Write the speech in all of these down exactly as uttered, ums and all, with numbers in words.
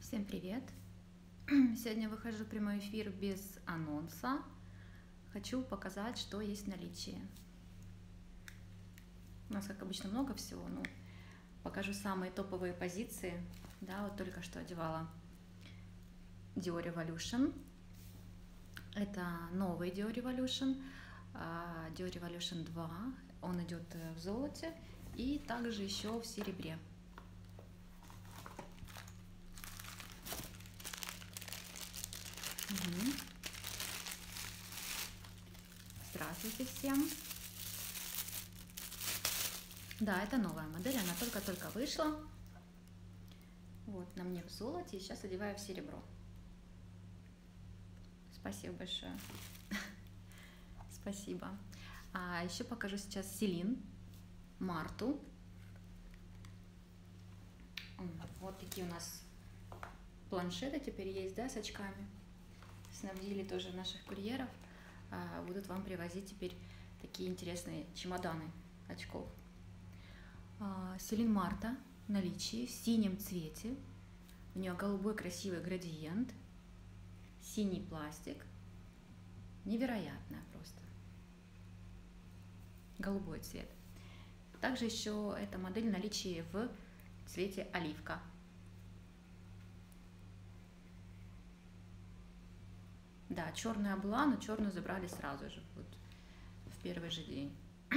Всем привет! Сегодня выхожу в прямой эфир без анонса. Хочу показать, что есть в наличии. У нас, как обычно, много всего. Ну, покажу самые топовые позиции. Да, вот только что одевала Dior Revolution. Это новый Dior Revolution. Dior Revolution два. Он идет в золоте и также еще в серебре. Угу. Здравствуйте всем! Да, это новая модель, она только-только вышла. Вот, на мне в золоте, и сейчас одеваю в серебро. Спасибо большое. Спасибо. А еще покажу сейчас Селин, Марту. Вот такие у нас планшеты теперь есть, да, с очками. Снабдили тоже наших курьеров. Будут вам привозить теперь такие интересные чемоданы очков. Селин Марта в наличии в синем цвете. У нее голубой красивый градиент, синий пластик. Невероятная просто. Голубой цвет. Также еще эта модель в наличии в цвете оливка. Да, черная была, но черную забрали сразу же, вот в первый же день.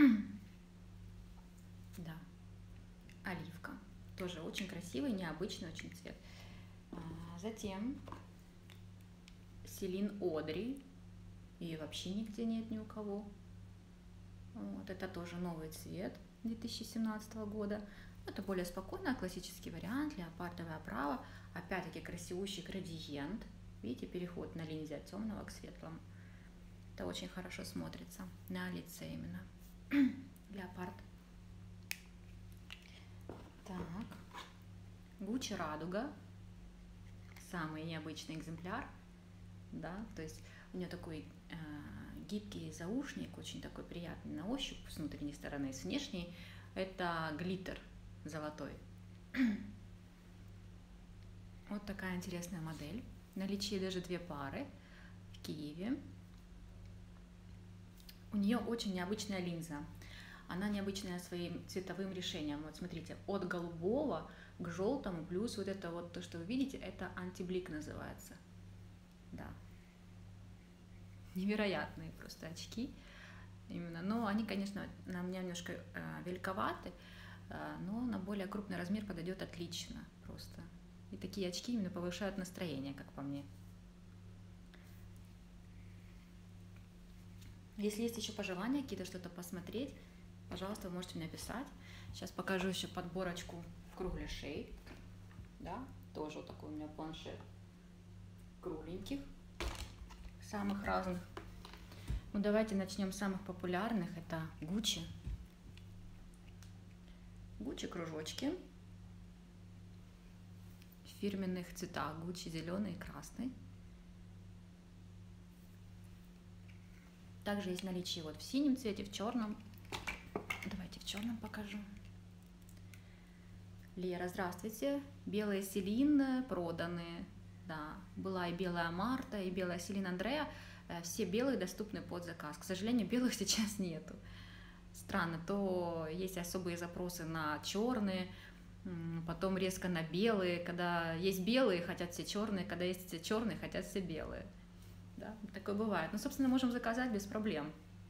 Да, оливка. Тоже очень красивый, необычный очень цвет. Затем Селин Одри. Ее вообще нигде нет ни у кого. Вот, это тоже новый цвет две тысячи семнадцатого года. Это более спокойный, классический вариант, леопардовая оправа. Опять-таки красивущий градиент. Видите, переход на линзе от темного к светлому. Это очень хорошо смотрится на лице именно. Леопард. Так. Гуччи Радуга. Самый необычный экземпляр. Да, то есть у нее такой э, гибкий заушник, очень такой приятный на ощупь с внутренней стороны, и с внешней. Это глиттер золотой. Вот такая интересная модель. В наличии даже две пары в Киеве. У нее очень необычная линза. Она необычная своим цветовым решением. Вот смотрите, от голубого к желтому, плюс вот это вот то, что вы видите, это антиблик называется. Да. Невероятные просто очки. Именно. Но они, конечно, на меня немножко э, великоваты, э, но на более крупный размер подойдет отлично просто. И такие очки именно повышают настроение, как по мне. Если есть еще пожелания, какие-то что-то посмотреть, пожалуйста, вы можете мне написать. Сейчас покажу еще подборочку кругляшей. Да, тоже вот такой у меня планшет кругленьких, самых разных. Ну, давайте начнем с самых популярных. Это Гуччи. Гуччи кружочки. В фирменных цветах Гуччи зеленый и красный. Также есть наличие вот в синем цвете, в черном. Давайте в черном покажу. Лера, здравствуйте. Белые Селин проданы. Да, была и белая Марта, и белая Селин Андреа. Все белые доступны под заказ. К сожалению, белых сейчас нету. Странно, то есть особые запросы на черные, потом резко на белые. Когда есть белые, хотят все черные, когда есть все черные, хотят все белые. Да, такое бывает. Ну, собственно, можем заказать без проблем.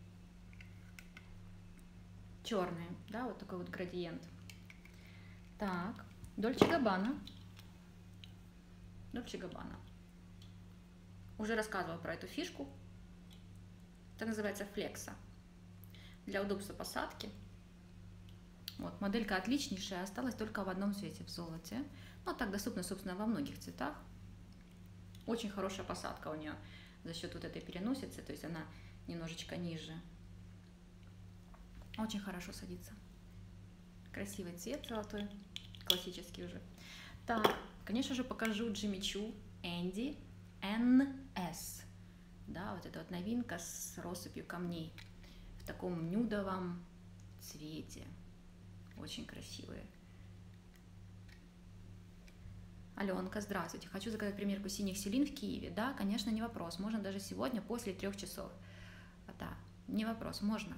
Черные, да, вот такой вот градиент. Так, Дольче Габбана. Дольче Габбана. Уже рассказывала про эту фишку. Это называется флекса. Для удобства посадки. Вот, моделька отличнейшая, осталась только в одном цвете, в золоте. Но так доступна, собственно, во многих цветах. Очень хорошая посадка у нее за счет вот этой переносицы, то есть она немножечко ниже. Очень хорошо садится. Красивый цвет золотой, классический уже. Так, конечно же, покажу Джимми Чу Энди эн эс. Да, вот эта вот новинка с россыпью камней в таком нюдовом цвете. Очень красивые. Аленка, здравствуйте. Хочу заказать примерку синих селин в Киеве. Да, конечно, не вопрос. Можно даже сегодня после трех часов. Да, не вопрос, можно.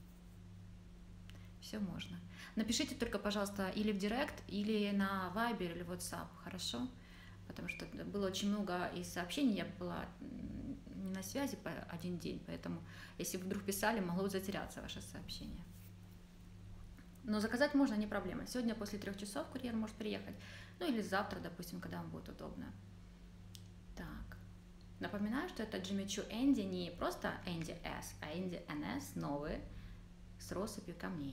Все можно. Напишите только, пожалуйста, или в директ, или на Viber, или WhatsApp, хорошо? Потому что было очень много и сообщений, я была не на связи по один день, поэтому если вы вдруг писали, могло затеряться ваше сообщение. Но заказать можно, не проблема. Сегодня после трех часов курьер может приехать, ну или завтра, допустим, когда вам будет удобно. Так, напоминаю, что это Jimmy Choo Энди, не просто Энди S, а Энди эн эс, новые, с россыпью камней.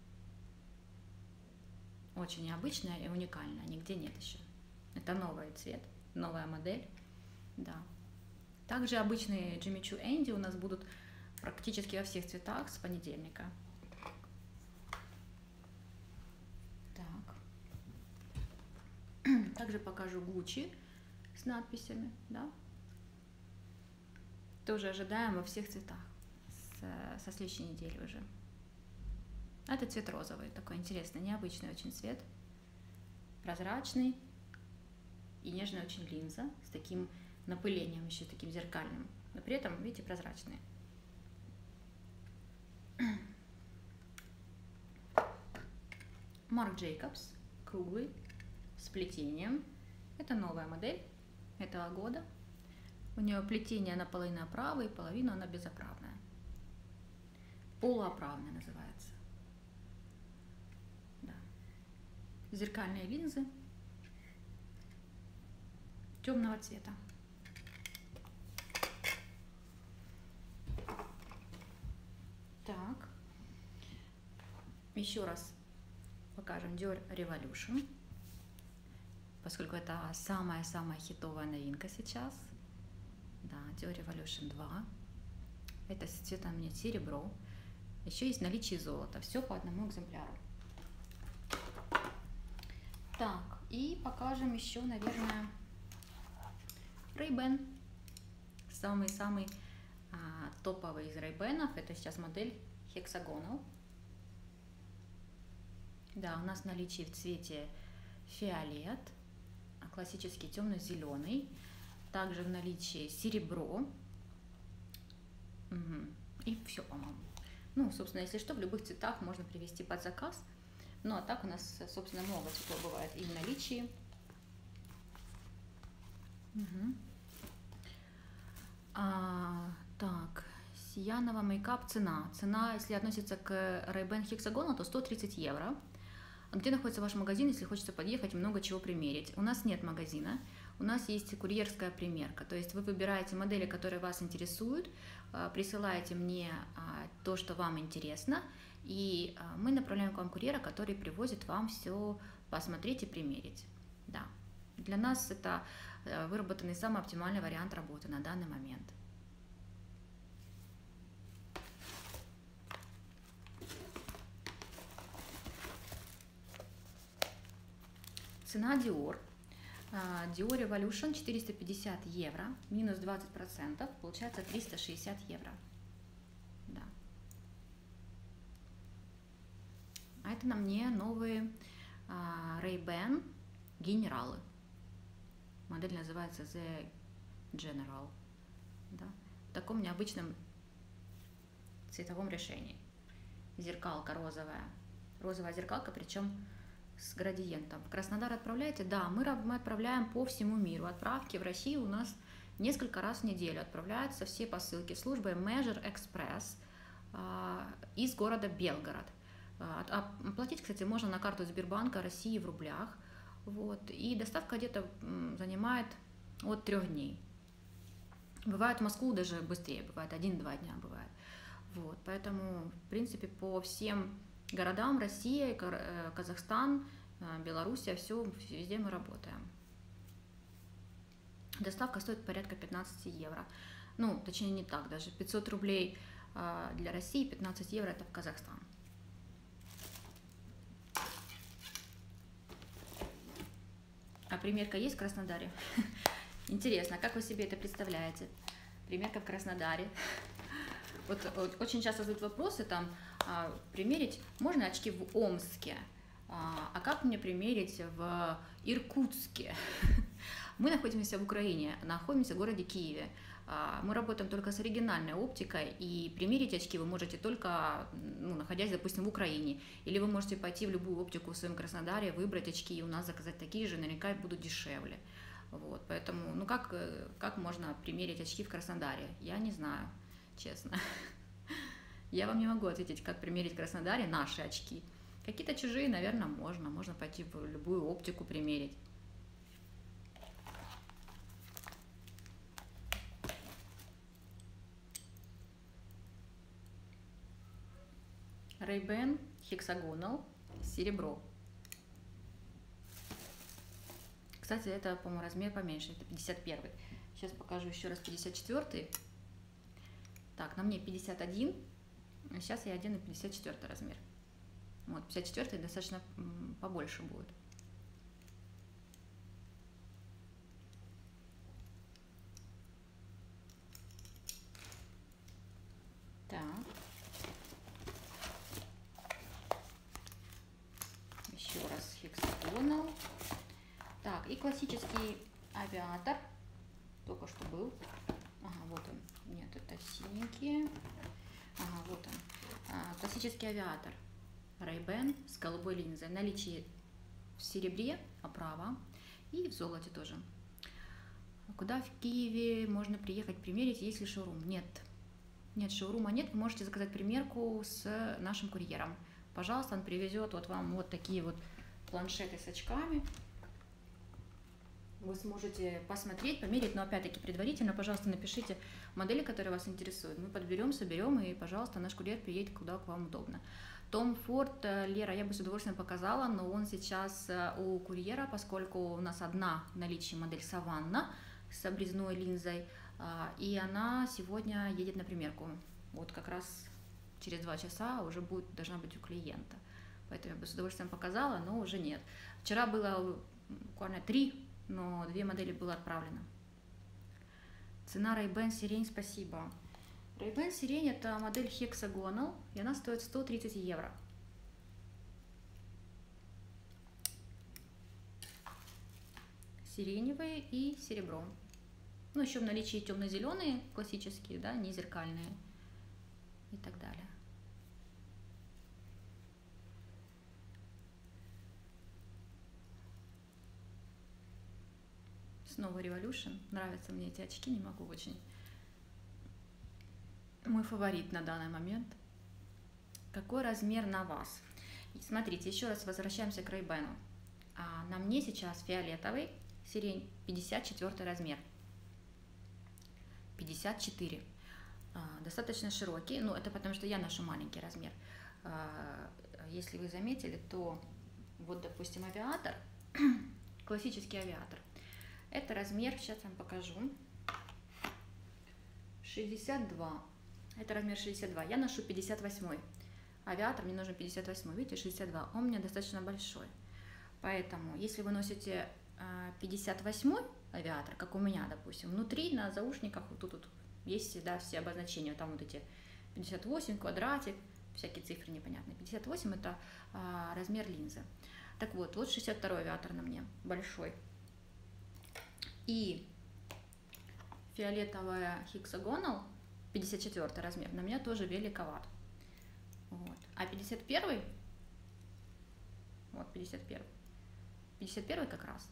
Очень необычная и уникальная, нигде нет еще. Это новый цвет, новая модель, да. Также обычные Jimmy Choo Энди у нас будут практически во всех цветах с понедельника. Так. Также покажу Gucci с надписями, да. Тоже ожидаем во всех цветах с, со следующей недели уже. Это цвет розовый, такой интересный, необычный очень цвет, прозрачный и нежная очень линза с таким напылением, еще таким зеркальным, но при этом, видите, прозрачный. Marc Jacobs, круглый, с плетением. Это новая модель этого года. У нее плетение наполовину оправы и половину она безоправная. Полуоправная называется. Да. Зеркальные линзы темного цвета. Так. Еще раз покажем Dior Revolution, поскольку это самая-самая хитовая новинка сейчас. Да, Dior Revolution два. Это с цветом мне серебро. Еще есть наличие золота. Все по одному экземпляру. Так, и покажем еще, наверное, Ray-Ban. Самый-самый а, топовый из Ray-Ban'ов. Это сейчас модель Hexagonal. Да, у нас в наличии в цвете фиолет, классический темно-зеленый. Также в наличии серебро. Угу. И все, по-моему. Ну, собственно, если что, в любых цветах можно привести под заказ. Ну, а так у нас, собственно, много цветов бывает и в наличии. Угу. А, так, Сиянова мейкап цена. Цена, если относится к Ray-Ban Hexagonal, то сто тридцать евро. А где находится ваш магазин, если хочется подъехать и много чего примерить? У нас нет магазина, у нас есть курьерская примерка. То есть вы выбираете модели, которые вас интересуют, присылаете мне то, что вам интересно, и мы направляем к вам курьера, который привозит вам все посмотреть и примерить. Да. Для нас это выработанный самый оптимальный вариант работы на данный момент. Цена Dior. Dior Revolution четыреста пятьдесят евро, минус двадцать процентов, получается триста шестьдесят евро. Да. А это на мне новые Ray-Ban генералы. Модель называется The General. Да. В таком необычном цветовом решении. Зеркалка розовая. Розовая зеркалка, причем с градиентом. В Краснодар отправляете? Да, мы, мы отправляем по всему миру. Отправки в Россию у нас несколько раз в неделю отправляются все посылки службой Measure Express э, из города Белгород. Э, оплатить, кстати, можно на карту Сбербанка России в рублях. Вот, и доставка где-то занимает от трех дней. Бывает в Москву даже быстрее, бывает один-два дня бывает. Вот, поэтому, в принципе, по всем городам Россия, Казахстан, Белоруссия, все, везде мы работаем. Доставка стоит порядка пятнадцать евро. Ну, точнее, не так, даже пятьсот рублей для России, пятнадцать евро это в Казахстан. А примерка есть в Краснодаре? Интересно, как вы себе это представляете? Примерка в Краснодаре. Вот, вот очень часто задают вопросы, там, а, примерить, можно очки в Омске? А как мне примерить в Иркутске? Мы находимся в Украине, находимся в городе Киеве. Мы работаем только с оригинальной оптикой, и примерить очки вы можете только, ну, находясь, допустим, в Украине. Или вы можете пойти в любую оптику в своем Краснодаре, выбрать очки и у нас заказать такие же, наверняка будут дешевле. Вот, поэтому, ну как, как можно примерить очки в Краснодаре? Я не знаю, честно. Я вам не могу ответить, как примерить в Краснодаре наши очки. Какие-то чужие, наверное, можно. Можно пойти в любую оптику примерить. Ray-Ban Hexagonal серебро. Кстати, это, по-моему, размер поменьше, это пятьдесят первый. Сейчас покажу еще раз пятьдесят четвёртый. Так, на мне пятьдесят один, а сейчас я одену пятьдесят четвёртый размер. Вот, пятьдесят четвёртый достаточно побольше будет. Так. Еще раз Hexagonal. Так, и классический авиатор. Только что был. Ага, вот он. Нет, это синенькие. Ага, вот он. А, классический авиатор. Ray-Ban с голубой линзой. В наличии в серебре оправа и в золоте тоже. Куда в Киеве можно приехать примерить, есть ли шоурум? Нет. Нет, шоурума нет. Вы можете заказать примерку с нашим курьером. Пожалуйста, он привезет вот вам вот такие вот планшеты с очками. Вы сможете посмотреть, померить, но опять-таки предварительно, пожалуйста, напишите модели, которые вас интересуют. Мы подберем, соберем, и, пожалуйста, наш курьер приедет куда к вам удобно. Том Форд, Лера, я бы с удовольствием показала, но он сейчас у курьера, поскольку у нас одна в наличии модель Саванна с обрезной линзой, и она сегодня едет на примерку. Вот как раз через два часа уже будет, должна быть у клиента. Поэтому я бы с удовольствием показала, но уже нет. Вчера было буквально три, но две модели было отправлено. Цена Ray-Ban Сирень, спасибо. Ray-Ban Сирень это модель Hexagonal, и она стоит сто тридцать евро. Сиреневые и серебро. Ну, еще в наличии темно-зеленые, классические, да, не зеркальные и так далее. Снова Revolution. Нравятся мне эти очки, не могу очень. Мой фаворит на данный момент. Какой размер на вас? И смотрите, еще раз возвращаемся к Ray-Ban. А на мне сейчас фиолетовый, сирень, пятьдесят четвёртый размер. пятьдесят четыре. А, достаточно широкий, но это потому что я ношу маленький размер. А, если вы заметили, то вот, допустим, авиатор, классический авиатор. Это размер, сейчас я вам покажу, шестьдесят два. Это размер шестьдесят два. Я ношу пятьдесят восемь. Авиатор мне нужен пятьдесят восемь. Видите, шестьдесят два. Он у меня достаточно большой. Поэтому, если вы носите пятьдесят восемь авиатор, как у меня, допустим, внутри на заушниках вот тут вот есть, да, все обозначения. Там вот эти пятьдесят восемь, квадратик, всякие цифры непонятные. пятьдесят восемь это а, размер линзы. Так вот, вот шестьдесят второй авиатор на мне, большой. И фиолетовая Hexagonal, пятьдесят четвёртый размер, на меня тоже великоват. Вот. А пятьдесят первый, вот пятьдесят первый, пятьдесят первый как раз.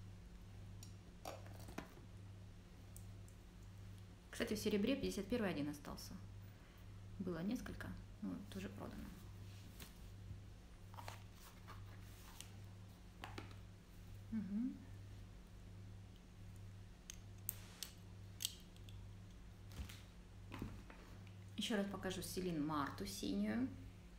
Кстати, в серебре пятьдесят первый один остался. Было несколько, но тоже продано. Угу. Еще раз покажу Селин Марту синюю.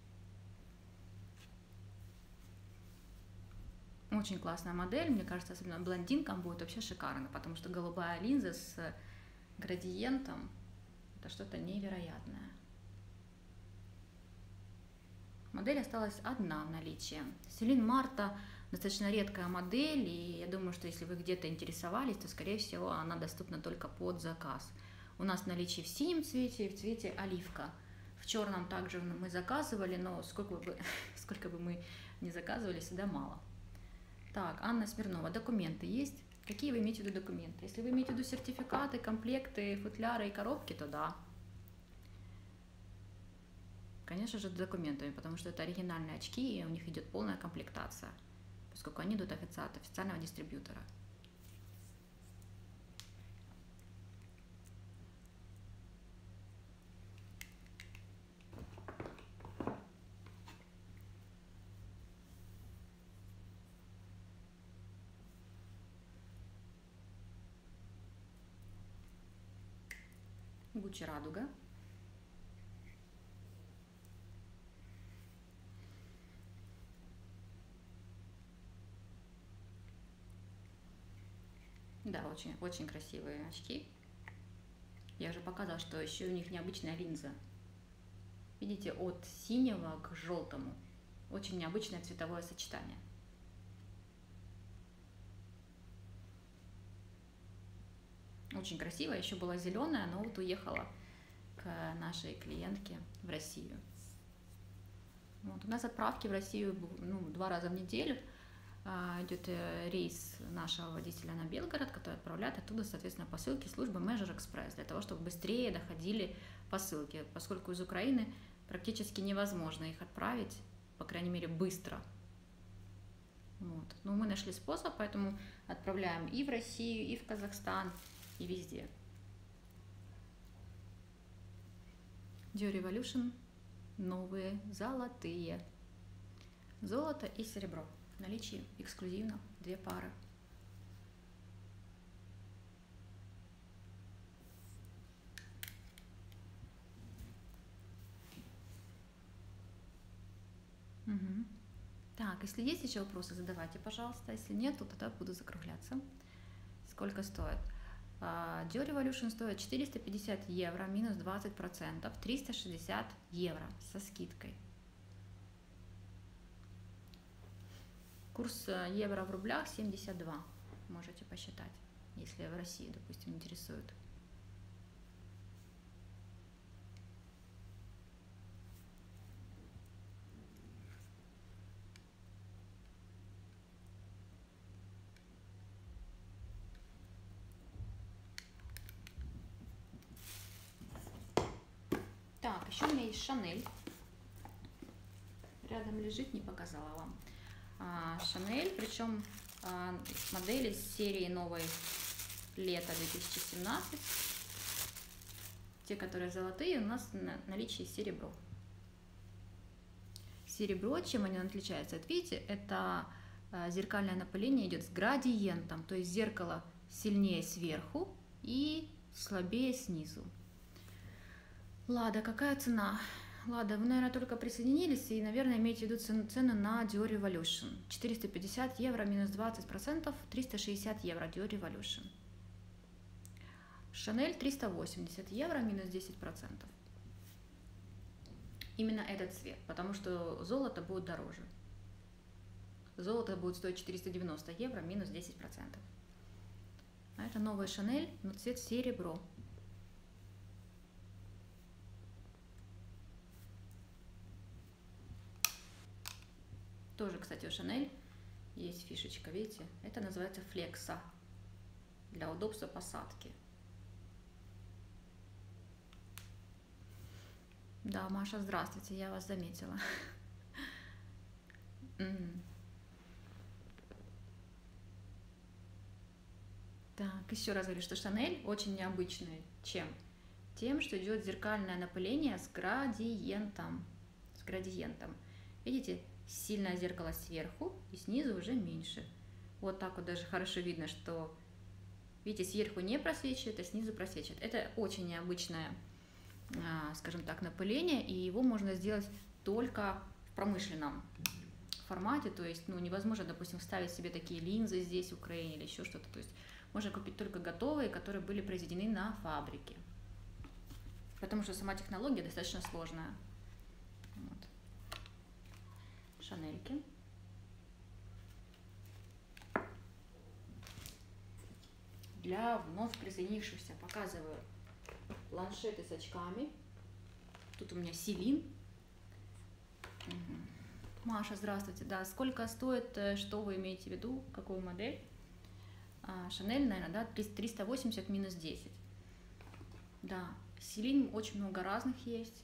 Очень классная модель, мне кажется, особенно блондинкам будет вообще шикарно, потому что голубая линза с градиентом — это что-то невероятное. Модель осталась одна в наличии. Селин Марта достаточно редкая модель, и я думаю, что если вы где-то интересовались, то, скорее всего, она доступна только под заказ. У нас в наличии в синем цвете и в цвете оливка. В черном также мы заказывали, но сколько бы, сколько бы мы не заказывали, всегда мало. Так, Анна Смирнова, документы есть? Какие вы имеете в виду документы? Если вы имеете в виду сертификаты, комплекты, футляры и коробки, то да. Конечно же, с документами, потому что это оригинальные очки, и у них идет полная комплектация, поскольку они идут от официального дистрибьютора. Гуччи Радуга. Да, очень, очень красивые очки. Я уже показала, что еще у них необычная линза. Видите, от синего к желтому. Очень необычное цветовое сочетание. Очень красиво. Еще была зеленая, но вот уехала к нашей клиентке в Россию. Вот. У нас отправки в Россию ну, два раза в неделю. А, идет рейс нашего водителя на Белгород, который отправляет оттуда, соответственно, посылки службы Measure Express, для того, чтобы быстрее доходили посылки, поскольку из Украины практически невозможно их отправить, по крайней мере, быстро. Вот. Но мы нашли способ, поэтому отправляем и в Россию, и в Казахстан, и везде. Dior Revolution новые золотые. Золото и серебро. В наличии эксклюзивно две пары. Угу. Так, если есть еще вопросы, задавайте, пожалуйста. Если нет, то тогда буду закругляться. Сколько стоит? Dior Revolution стоит четыреста пятьдесят евро, минус двадцать процентов, триста шестьдесят евро со скидкой. Курс евро в рублях семьдесят два, можете посчитать, если в России, допустим, интересует. Так, еще у меня есть Шанель. Рядом лежит, не показала вам. Шанель, причем а, модели с серии новой лета две тысячи семнадцать. Те, которые золотые, у нас на наличии серебро. Серебро, чем они отличаются? Вот видите, это а, зеркальное напыление идет с градиентом, то есть зеркало сильнее сверху и слабее снизу. Лада, какая цена? Лада, вы, наверное, только присоединились и, наверное, имеете в виду цену на Dior Revolution. четыреста пятьдесят евро минус двадцать процентов, триста шестьдесят евро Dior Revolution. Шанель триста восемьдесят евро минус десять процентов. Именно этот цвет, потому что золото будет дороже. Золото будет стоить четыреста девяносто евро минус десять процентов. А это новый Шанель, но цвет серебро. Тоже, кстати, у Шанель есть фишечка, видите? Это называется флекса, для удобства посадки. Да, Маша, здравствуйте, я вас заметила. Так, еще раз говорю, что Шанель очень необычный. Чем? Тем, что идет зеркальное напыление с градиентом. С градиентом. Видите? Сильное зеркало сверху и снизу уже меньше. Вот так вот даже хорошо видно, что, видите, сверху не просвечивает, а снизу просвечивает. Это очень необычное, скажем так, напыление, и его можно сделать только в промышленном формате, то есть, ну, невозможно, допустим, вставить себе такие линзы здесь в Украине или еще что-то, то есть можно купить только готовые, которые были произведены на фабрике, потому что сама технология достаточно сложная. Вот. Шанельки. Для вновь присоединившихся показываю планшеты с очками. Тут у меня Селин. Угу. Маша, здравствуйте. Да, сколько стоит, что вы имеете в виду, какую модель? А, Шанель, наверное, да, триста восемьдесят минус десять. Да, Селин очень много разных есть.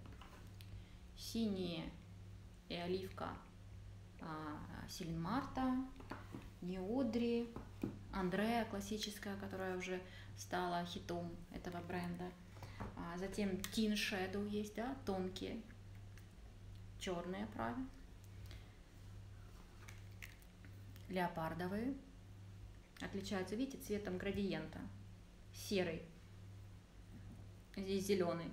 Синие и оливка а, Селин Марта, Неодри, Андреа классическая, которая уже стала хитом этого бренда. А затем Teen Shadow есть, да, тонкие, черные оправы. Леопардовые. Отличаются, видите, цветом градиента. Серый. Здесь зеленый.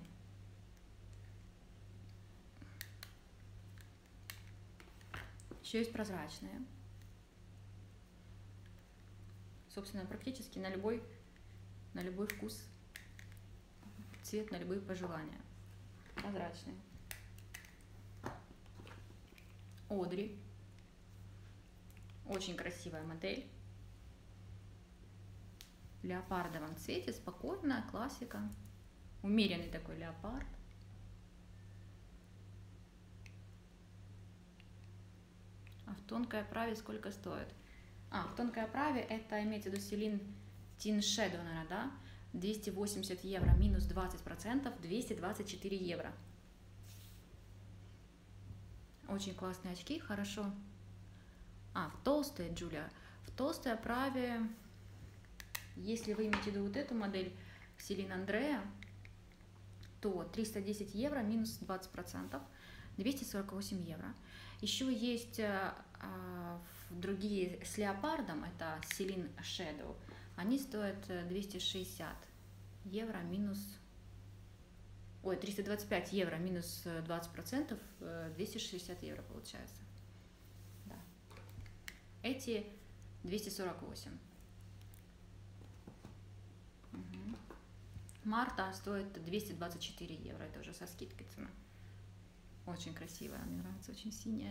Еще есть прозрачные. Собственно, практически на любой, на любой вкус, цвет, на любые пожелания. Прозрачные. Одри. Очень красивая модель. В леопардовом цвете, спокойная классика. Умеренный такой леопард. А в тонкой оправе сколько стоит? А, в тонкой оправе это имеется в виду Селин Teen Shadow, наверное, да? двести восемьдесят евро, минус двадцать процентов, двести двадцать четыре евро. Очень классные очки, хорошо. А, в толстой, Джулия. В толстой оправе, если вы имеете в виду вот эту модель Селин Андреа, то триста десять евро, минус двадцать процентов, двести сорок восемь евро. Еще есть а, другие с леопардом, это Селин Shadow. Они стоят двести шестьдесят евро, минус... Ой, триста двадцать пять евро, минус двадцать процентов, двести шестьдесят евро получается. Да. Эти двести сорок восемь. Угу. Марта стоит двести двадцать четыре евро, это уже со скидкой цена. Очень красивая, мне нравится, очень синяя.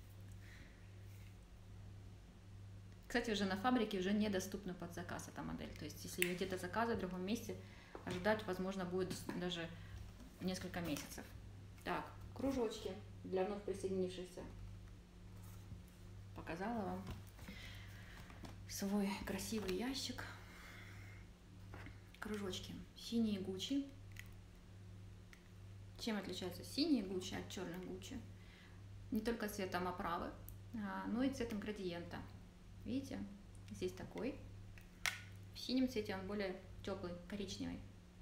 Кстати, уже на фабрике уже недоступна под заказ эта модель. То есть, если ее где-то заказывать в другом месте, ожидать, возможно, будет даже несколько месяцев. Так, кружочки для вновь присоединившихся. Показала вам свой красивый ящик. Кружочки. Синие Гуччи. Чем отличаются синие Гуччи от черных Гуччи? Не только цветом оправы, но и цветом градиента. Видите, здесь такой. В синем цвете он более теплый, коричневый.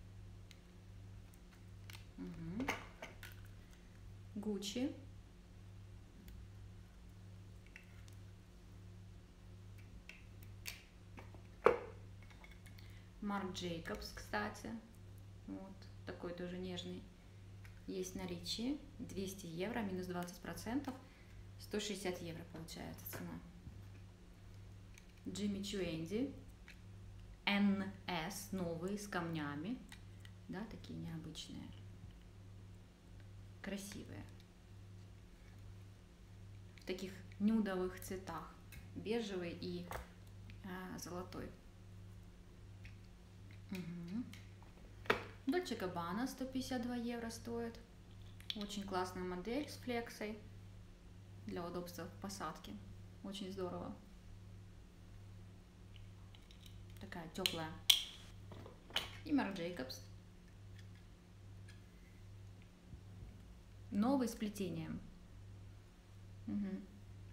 Угу. Гуччи. Марк Джейкобс, кстати. Вот такой тоже нежный. Есть в наличии. двести евро, минус двадцать процентов. сто шестьдесят евро получается цена. Джимми Чу Энди. эн эс, новые, с камнями. Да, такие необычные. Красивые. В таких нюдовых цветах. Бежевый и а, золотой. Угу. Дольче Габбана сто пятьдесят два евро стоит. Очень классная модель с флексой. Для удобства в посадке. Очень здорово. Такая теплая. И Марк Джейкобс. Новый с плетением. Угу.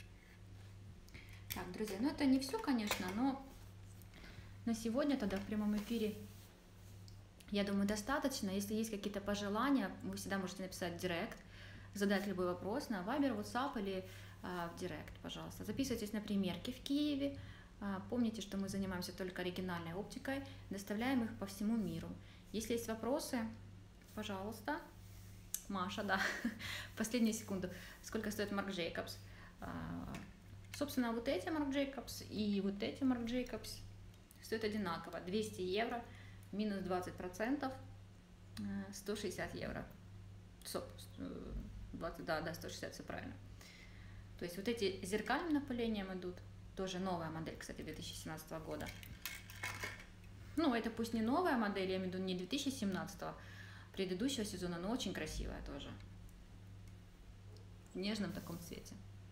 Так, друзья, ну это не все, конечно, но на сегодня тогда в прямом эфире, я думаю, достаточно. Если есть какие-то пожелания, вы всегда можете написать в директ, задать любой вопрос на Viber, WhatsApp или а, в директ, пожалуйста. Записывайтесь на примерки в Киеве. А, помните, что мы занимаемся только оригинальной оптикой, доставляем их по всему миру. Если есть вопросы, пожалуйста. Маша, да, последнюю секунду. Сколько стоит Марк Джейкобс? А, собственно, вот эти Марк Джейкобс и вот эти Марк Джейкобс стоят одинаково. двести евро, минус двадцать процентов, сто шестьдесят евро. двадцать, да, да, сто шестьдесят, все правильно. То есть вот эти зеркальным напылением идут. Тоже новая модель, кстати, две тысячи семнадцатого года. Ну, это пусть не новая модель, я имею в виду не две тысячи семнадцатого, предыдущего сезона, но очень красивая тоже. нежном таком цвете.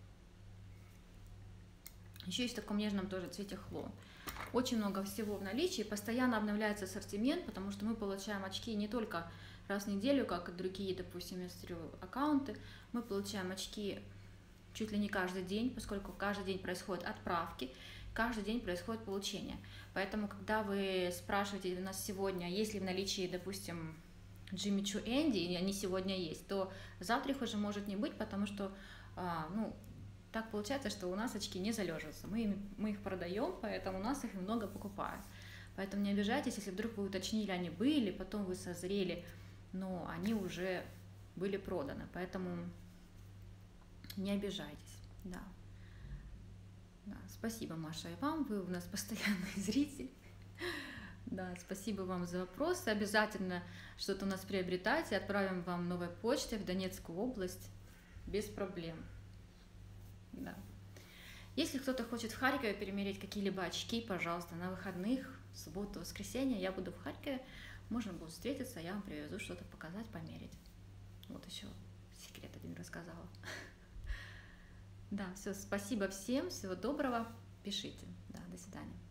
Еще есть в таком нежном тоже цвете хлон. Очень много всего в наличии, постоянно обновляется ассортимент, потому что мы получаем очки не только раз в неделю, как и другие, допустим, аккаунты, мы получаем очки чуть ли не каждый день, поскольку каждый день происходят отправки, каждый день происходит получение. Поэтому, когда вы спрашиваете у нас сегодня, есть ли в наличии, допустим, Jimmy Choo Andy, и они сегодня есть, то завтра их уже может не быть, потому что, ну, так получается, что у нас очки не залеживаются. Мы, мы их продаем, поэтому у нас их много покупают. Поэтому не обижайтесь, если вдруг вы уточнили, они были, потом вы созрели, но они уже были проданы. Поэтому не обижайтесь. Да. Да. Спасибо, Маша, и вам. Вы у нас постоянный зритель. Да, спасибо вам за вопросы. Обязательно что-то у нас приобретайте. Отправим вам новой почтой в Донецкую область без проблем. Да. Если кто-то хочет в Харькове перемерить какие-либо очки, пожалуйста, на выходных, в субботу, воскресенье, я буду в Харькове, можно будет встретиться, я вам привезу что-то показать, померить. Вот еще секрет один рассказала. Да, все, спасибо всем, всего доброго, пишите. Да, до свидания.